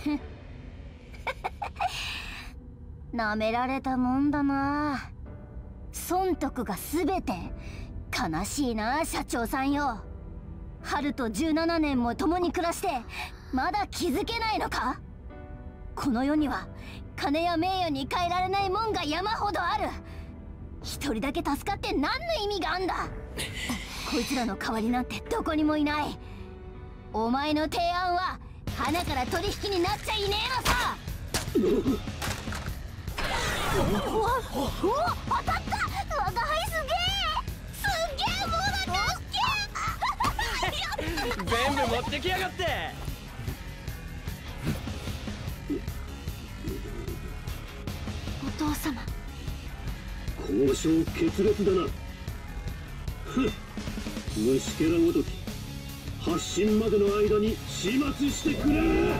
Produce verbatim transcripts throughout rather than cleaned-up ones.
なめられたもんだな。損得が全て。悲しいな、社長さんよ。春とじゅうななねんも共に暮らしてまだ気づけないのか。この世には金や名誉に変えられないもんが山ほどある。一人だけ助かって何の意味があんだ。こいつらの代わりなんてどこにもいない。お前の提案は花から取引になっちゃいねえのさ。おお、当たった。我が輩すげえすげえもうだすげえ全部持ってきやがって。 お父様、 交渉決裂だな。ふっ、虫けらごとき発進までの間に始末してくれ。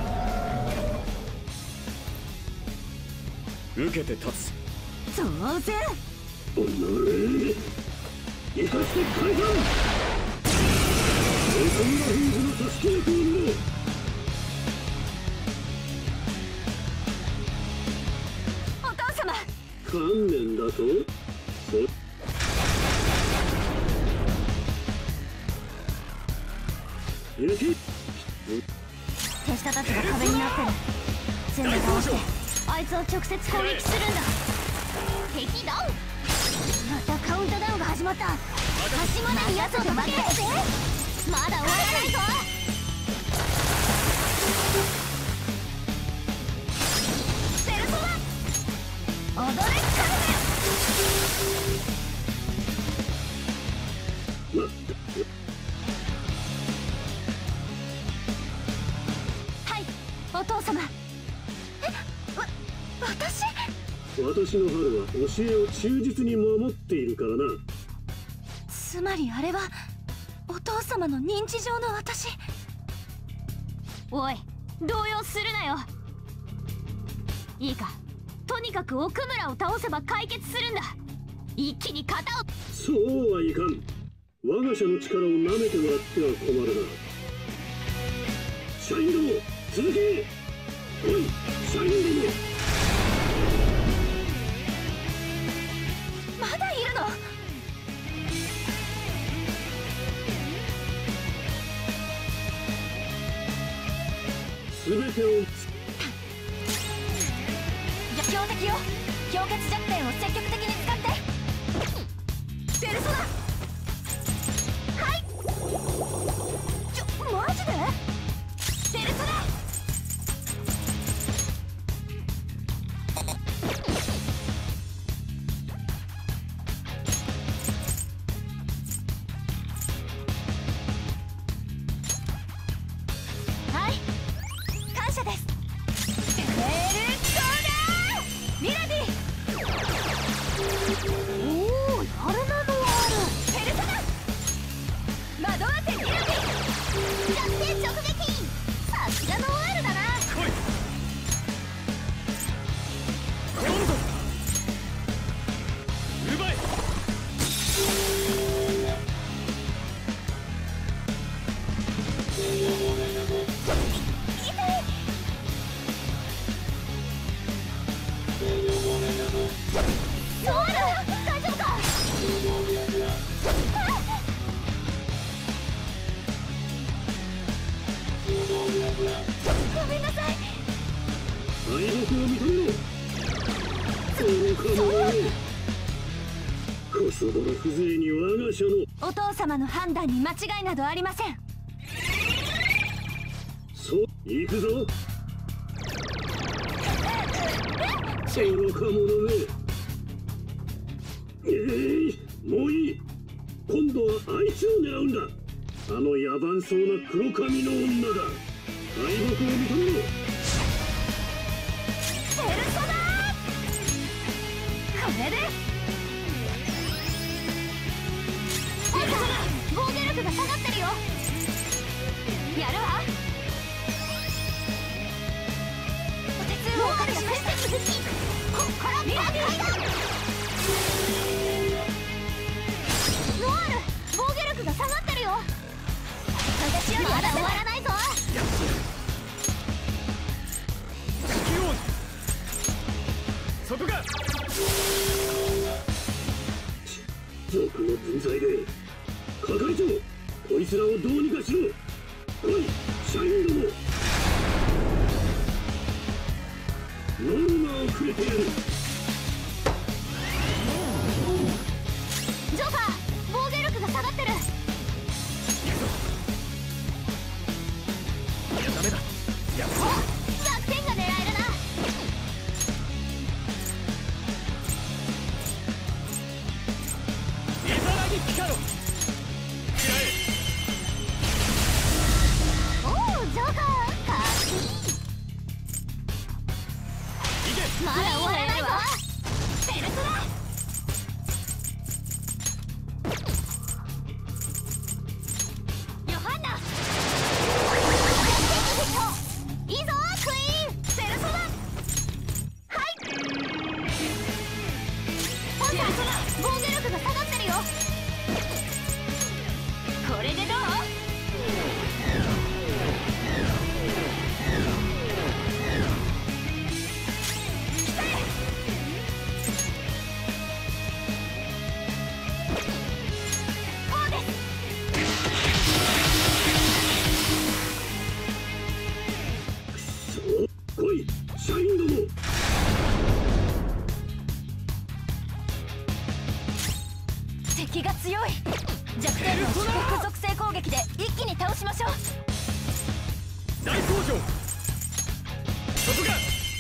受けて立つ。 当然。 おのれ生かして解散。岡村フーズの助け役を見ろ。 お父様、 観念だとそ行け。 手下たちが壁になってる。全部倒してあいつを直接攻撃するんだ。敵ダウン。またカウントダウンが始まった。端までに奴を飛ばけ。まだ終わらないぞ。ペルソナ踊れカルメン。はい、お父様。え、わ、私私の春は教えを忠実に守っているからな。 つまりあれはお父様の認知上の私。おい、動揺するなよ。いいか、とにかく奥村を倒せば解決するんだ。一気に型を。 そうはいかん。我が社の力を舐めてもらっては困るな。社員ども続け。おい、社員ども。 まだいるの。 全てを強敵よ。氷結弱点を積極的に使って。ペルソナ。はい。ちょ、マジで。ペルソナ。はい、感謝です。ペルソナミラディ。おお、やるなのある。ペルソナ惑わせミラディ。弱点直撃。さすがのワールだな。 来い。今度奪え。 ソウル、大丈夫か。ごめんなさい。 敗北を認めろ。愚か者め。こそどの風情に我が社の。 お父様の判断に間違いなどありません。 そう行くぞ。愚か者め。えい、もういい。今度はあいつを狙うんだ。あの野蛮そうな黒髪の女だ。敗北を認めろ。 ペルソナこれで。おい、防御力が下がってるよ。やるわ。お手数をお借りしました。こっからミラディ。ノアール、防御力が下がってるよ。私よりまだ終わらないぞ。 賊の分際で係長、こいつらをどうにかしろ。来い社員ども、ノルマをくれてやる。 ジョーカー、防御力が下がってる。 いやダメだ。やっお、弱点が狙えるな。 イザラギピカロ。 おお、ジョーカー、かっこいい。まだ終わらないぞ。ペルソナ。ヨハンナ。いいぞクイーン。ペルソナ。はい。ポンター、防御力が下がってるよ。これでどう？ 来い社員ども。 敵が強い。弱点の祝福属性攻撃で一気に倒しましょう。 大工場。そこが。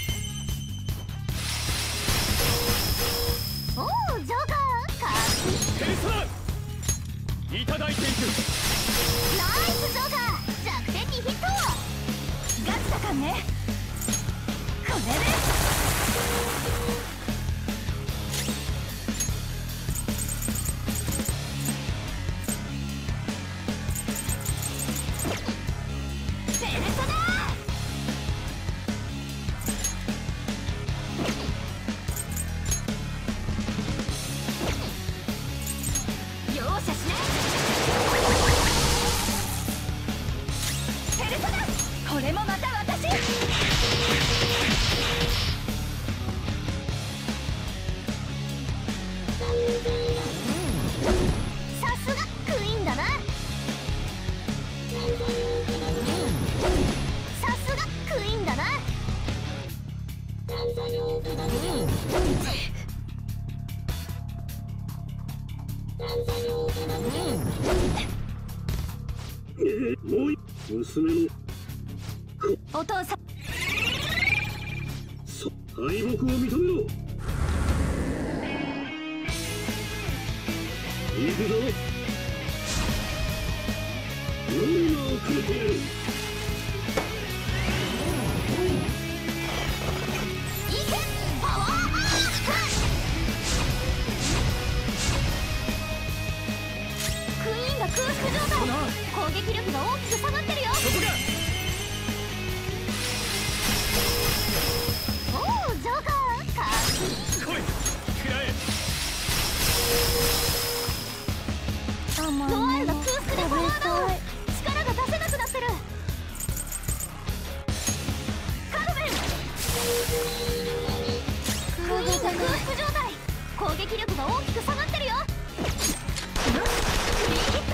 おお、ジョーカー、かっこいい。 ペルソナいただいていく。 ナイスジョーカー、弱点にヒット。ガチだかんね。これでペルソナ。容赦しない。ペルソナ、これもまた私。さすがクイーンだな。さすがクイーンだな。 えー、もうい娘のお父さん、 そ敗北を認めろ。行くぞ。ノルマをくれてやる。 いけパワーアップ。クイーンが空腹状態。攻撃力が大きく下がってるよ。 そこが。 おお、ジョーカー、かっこいい。 来い食らえ。 ノアールが空腹でパワーダウン。力が出せなくなってる。カルベン。クイーンが空腹状態。攻撃力が大きく下がってるよ。クリーンヒット。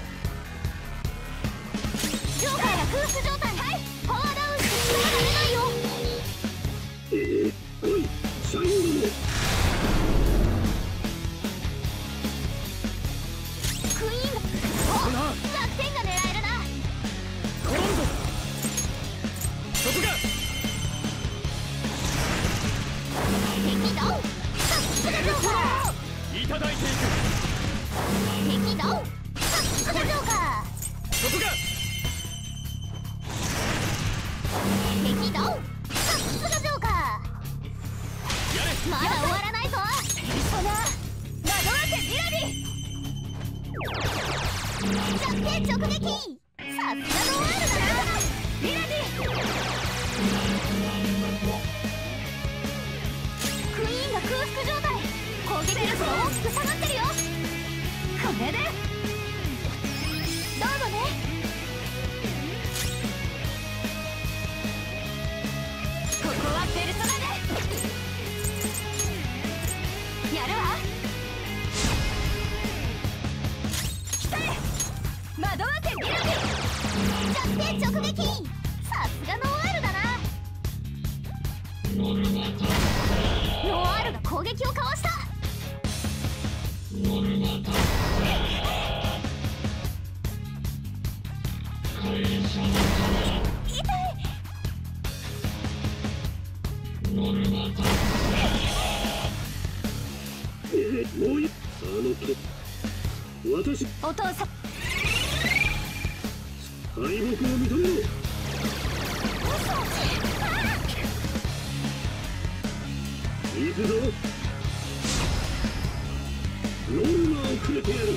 ジョーカーが空腹状態。はい、パワーダウンして力が出ないよ。 えー、来い社員ども。 クイーンが、お、弱点が狙えるな。 転ぶぞ。そこが。 敵ダウン。さすがジョーカー。 いただいていく。 敵ダウン。さすがジョーカー。 そこが。 敵ダウン。さすがジョーカー。 やれ。 まだ終わらないぞ。ペルソナ惑わせミラビ。弱点直撃。さすがノワールだな。ミラビ。クイーンが空腹状態。攻撃力が大きく下がってるよ。これでどうぞね。ここはペルソナでやるわ。 て直撃。さすがノワールだな。ノワールが攻撃をかわした。 えもういあのけ私お父さん敗北を認めろ。行くぞ。ノルマをくれてやる。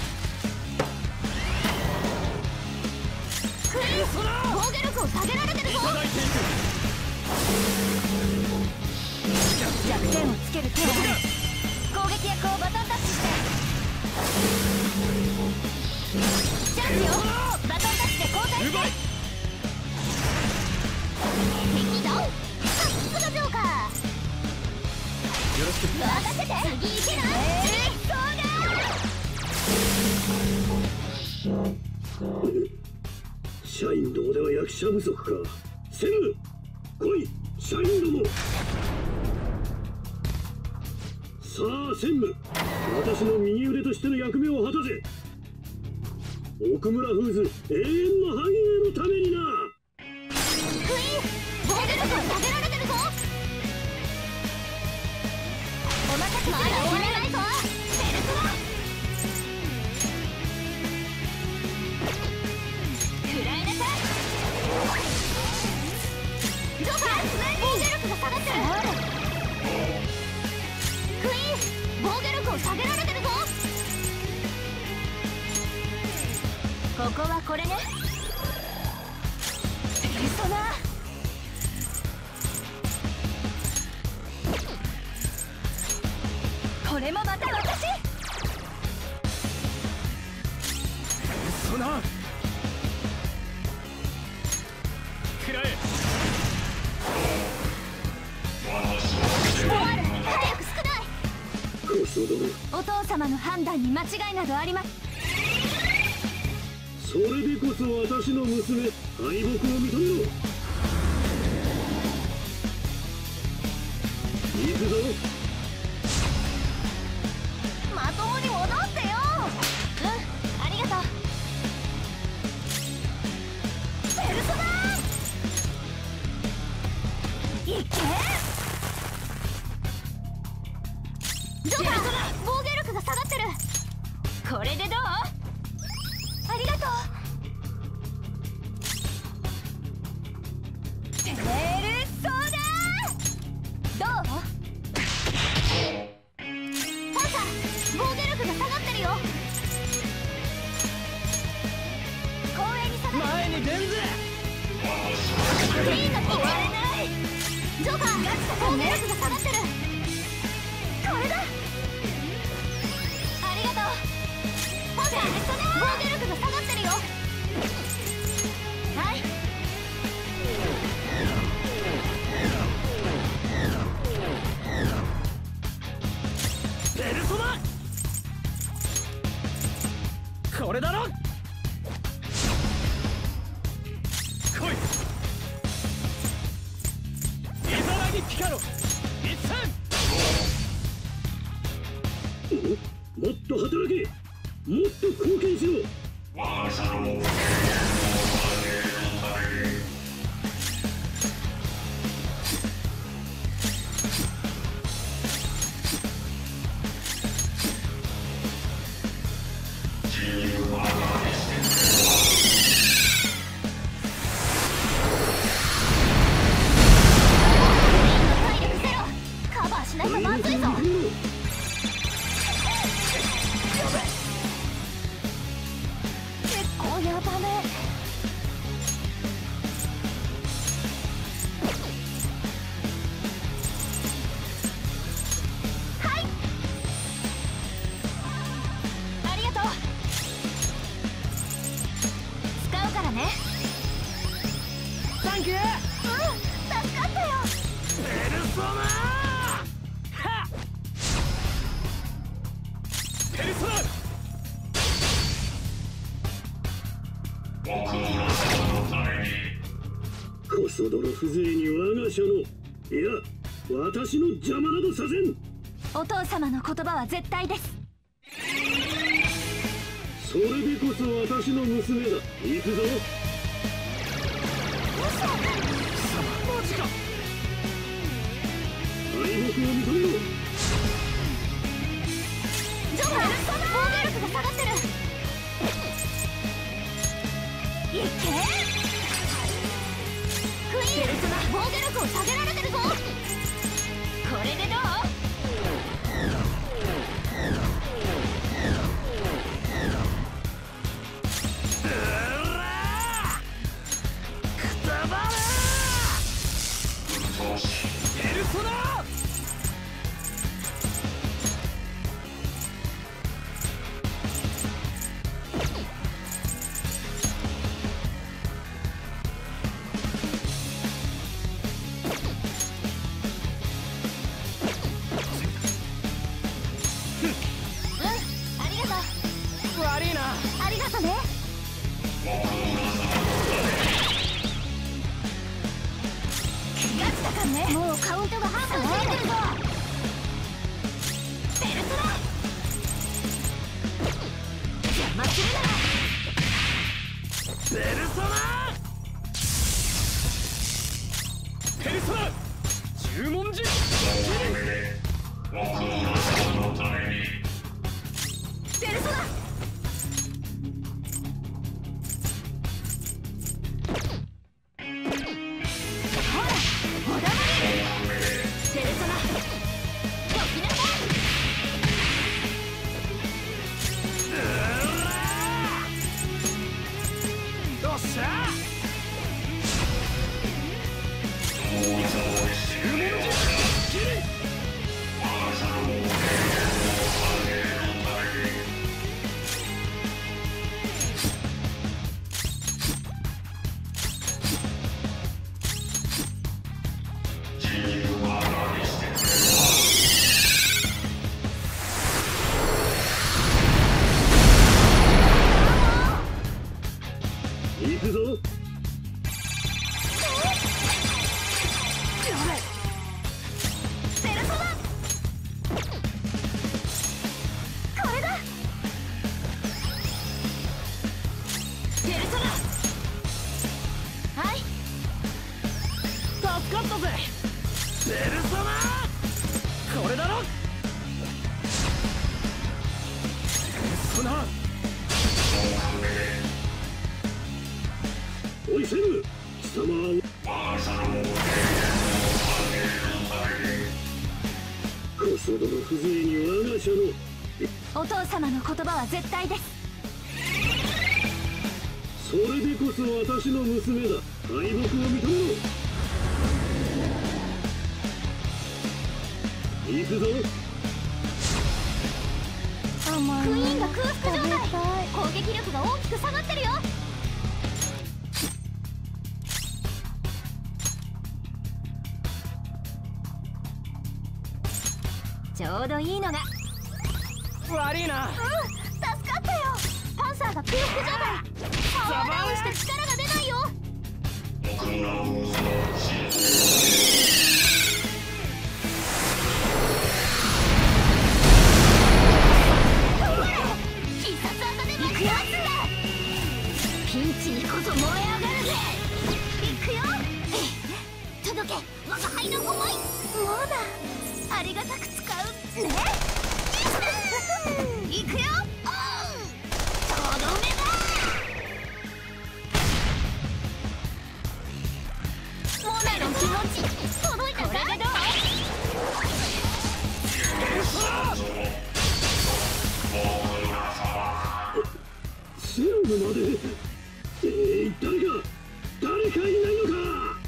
クイーン防御力を下げられてるぞ。弱点をつける手をある。攻撃役をバトンタッチして。チャンスよ。バトンタッチで交代して。敵ダウン。さすがジョーカー。 よろしく。 任せて。次行けない。えー、そうだ。 社員どもでは役者不足か。専務来い。社員ども。さあ専務、私の右腕としての役目を果たせ。奥村フーズ永遠の繁栄のためにな。 クイーン防御力を下げられてるぞ。お任せ。まだ終わらないぞ。ペルソナ食らいなさい。ジョーカー防御力が下がってる。クイーン防御力を下げられてるぞ。ここはこれね。ペルソナこれもまた私。 そなくらえ。 終わる。早く少ない。 小僧ども、 お父様の判断に間違いなどあります。 それでこそ私の娘。敗北を認めろ。行くぞ。 まともに戻ってよ。うん、ありがとう。ペルソナいけ。ジョーカー防御力が下がってる。これでどう。ありがとう。ペルソナどう。パンサー防御力が下がってるよ。公園に下がる。 前に出んぜ。 クイーンが終われない。ジョーカー防御力が下がってる。これだ。ありがとう。パンサー防御力が下がってるよ。はい。 ペルソナこれだろ。来い。イザナギピカロ一戦。 もっと働け。もっと貢献しろ。我が社の繁栄のため。 カバーしないとまずいぞ。結構やばね。 ソ泥風情に我が社の、いや私の邪魔などさせん。 お父様の言葉は絶対です。 それでこそ私の娘だ。行くぞ。 マジか。 敗北を認めろ。 ジョブ、防御力が下がってる。いけクイーン、防御力を下げられてるぞ。これでどう？ ペルソナ。 もうカウントが半分過ぎてるぞ。ペルソナ邪魔するな。 ペルソナペルソナ十文字ペルソナ行くぞ。 ペルソナこれだ。ペルソナはい、 助かったぜ。ペルソナこれだろ。ペルソナおいセム、貴様コソ泥風情に我が社の。 お父様の言葉は絶対です。 それでこそ私の娘だ。敗北を認めろ。行くぞ。 クイーンが空腹状態。攻撃力が大きく下がってるよ。ちょうどいいのが。 悪いな。 うん、助かったよ。パンサーが空腹状態。パワーダウンして力が出ないよ。必殺技で爆発だ。ピンチにこそ燃え上がるぜ。いくよ。届け我が輩の思い。もうだ、ありがたく使うね。いくよ。とどめだ。モナの気持ち届いたか。これでどう？ セロムまで。えー、誰か誰かいないのか。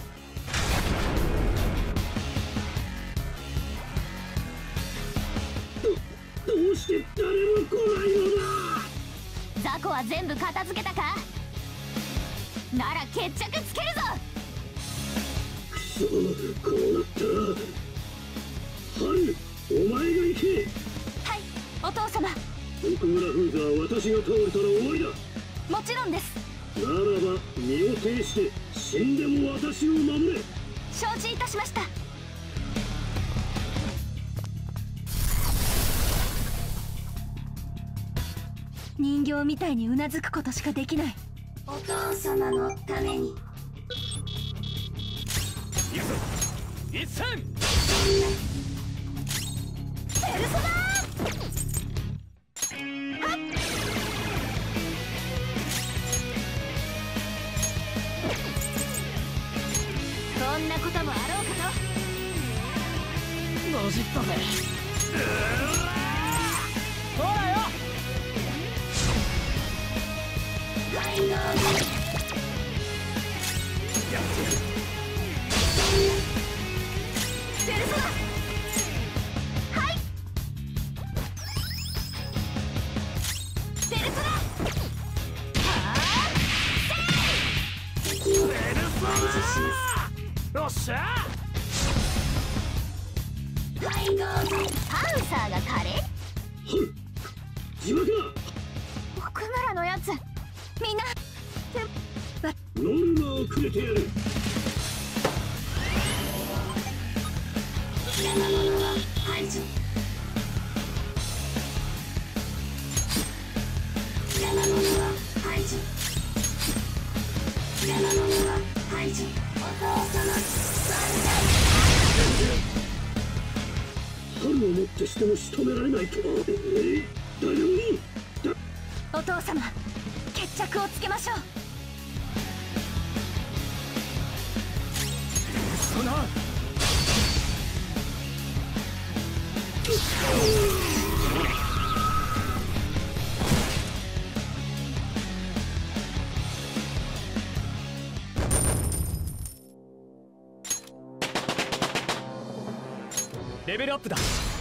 どどうして誰も来ないのだ。 雑魚は全部片付けたか。なら決着つけるぞ。 くそ、こうなったらハル、お前が行け。 はい、お父様。 奥村フーザーは私が倒れたら終わりだ。 もちろんです。 ならば身を挺して死んでも私を守れ。 承知いたしました。人形みたいにうなずくことしかできない。お父様のために。 行くぞ一戦。 ペルソナはっ。こんなこともあろうかと。 のじったぜ。ほらよ。 ペルソナはいペルソナはあペルソナよっしゃ。 パウサーがカレー。 自爆だ。 奥村のやつみんなノルマをくれてやる。邪魔者は排除。邪魔者は排除。邪魔者は排除。お父様春をもってしても仕留められないと。えー、だよにだ。 お父様決着をつけましょう。 そなレベルアップだ。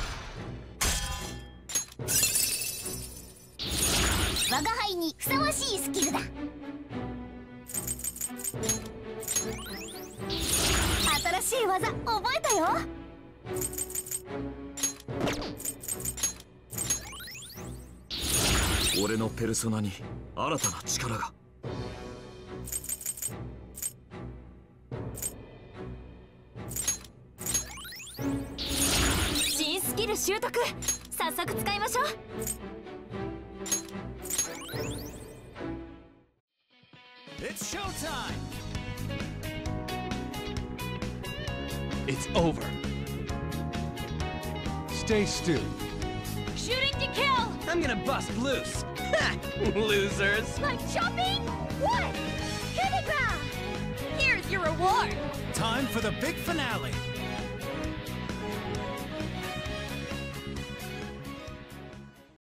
我が輩にふさわしいスキルだ。新しい技覚えたよ。 俺のペルソナに新たな力が。 新スキル習得、早速使いましょう。 It's showtime! It's over. Stay still. Shooting to kill! I'm gonna bust loose. Ha! Losers! Like chopping? What? Hit the ground! Here's your reward! Time for the big finale.